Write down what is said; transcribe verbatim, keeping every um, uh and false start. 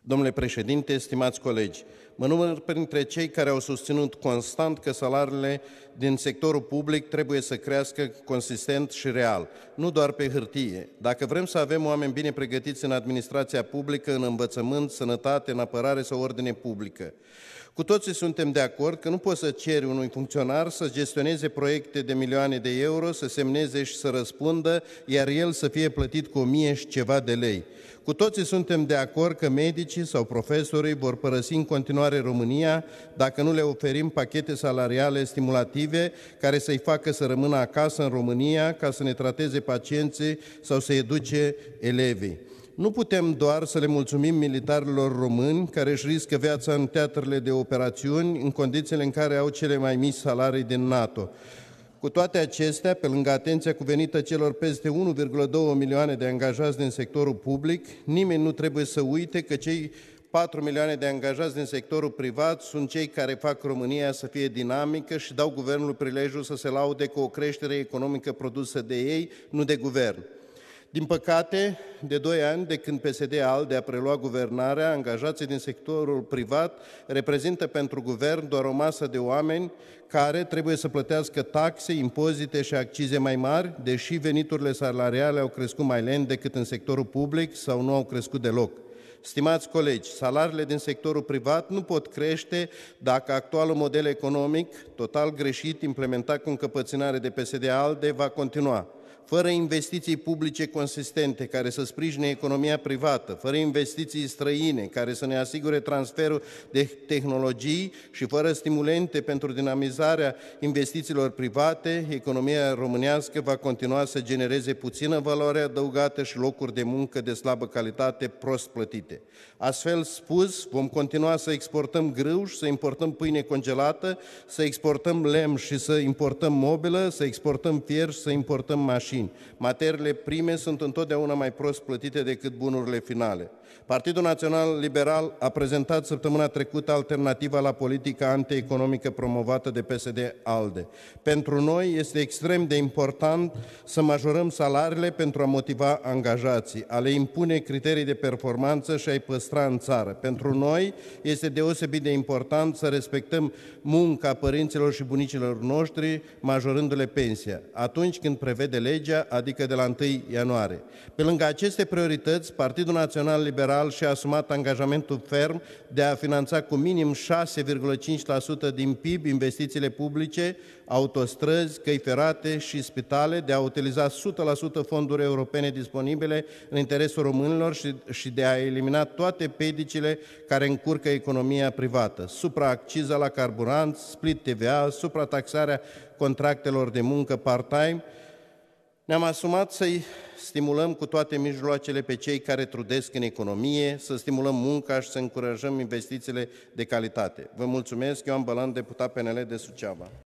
Domnule președinte, stimați colegi, mă număr printre cei care au susținut constant că salariile din sectorul public trebuie să crească consistent și real, nu doar pe hârtie. Dacă vrem să avem oameni bine pregătiți în administrația publică, în învățământ, sănătate, în apărare sau ordine publică. Cu toții suntem de acord că nu poți să ceri unui funcționar să gestioneze proiecte de milioane de euro, să semneze și să răspundă, iar el să fie plătit cu o mie și ceva de lei. Cu toții suntem de acord că medicii sau profesorii vor părăsi în continuare România dacă nu le oferim pachete salariale stimulative care să-i facă să rămână acasă în România ca să ne trateze pacienții sau să educe elevii. Nu putem doar să le mulțumim militarilor români care își riscă viața în teatrele de operațiuni în condițiile în care au cele mai mici salarii din NATO. Cu toate acestea, pe lângă atenția cuvenită celor peste unu virgulă doi milioane de angajați din sectorul public, nimeni nu trebuie să uite că cei patru milioane de angajați din sectorul privat sunt cei care fac România să fie dinamică și dau guvernului prilejul să se laude cu o creștere economică produsă de ei, nu de guvern. Din păcate, de doi ani, de când P S D-ALDE a preluat guvernarea, angajații din sectorul privat reprezintă pentru guvern doar o masă de oameni care trebuie să plătească taxe, impozite și accize mai mari, deși veniturile salariale au crescut mai lent decât în sectorul public sau nu au crescut deloc. Stimați colegi, salariile din sectorul privat nu pot crește dacă actualul model economic, total greșit, implementat cu încăpățânare de P S D-ALDE, va continua. Fără investiții publice consistente care să sprijine economia privată, fără investiții străine care să ne asigure transferul de tehnologii și fără stimulente pentru dinamizarea investițiilor private, economia românească va continua să genereze puțină valoare adăugată și locuri de muncă de slabă calitate, prost plătite. Astfel spus, vom continua să exportăm grâu și să importăm pâine congelată, să exportăm lemn și să importăm mobilă, să exportăm fier și să importăm mașini. Materiile prime sunt întotdeauna mai prost plătite decât bunurile finale. Partidul Național Liberal a prezentat săptămâna trecută alternativa la politica antieconomică promovată de P S D-ALDE. Pentru noi este extrem de important să majorăm salariile pentru a motiva angajații, a le impune criterii de performanță și a-i păstra în țară. Pentru noi este deosebit de important să respectăm munca părinților și bunicilor noștri, majorându-le pensia, atunci când prevede legea, adică de la întâi ianuarie. Pe lângă aceste priorități, Partidul Național Liberal și-a asumat angajamentul ferm de a finanța cu minim șase virgulă cinci la sută din P I B investițiile publice, autostrăzi, căi ferate și spitale, de a utiliza o sută la sută fonduri europene disponibile în interesul românilor și, și de a elimina toate pedicile care încurcă economia privată, supraacciza la carburant, split T V A, suprataxarea contractelor de muncă part-time. Ne-am asumat să-i stimulăm cu toate mijloacele pe cei care trudesc în economie, să stimulăm munca și să încurajăm investițiile de calitate. Vă mulțumesc, Ioan Bălan, deputat P N L de Suceava.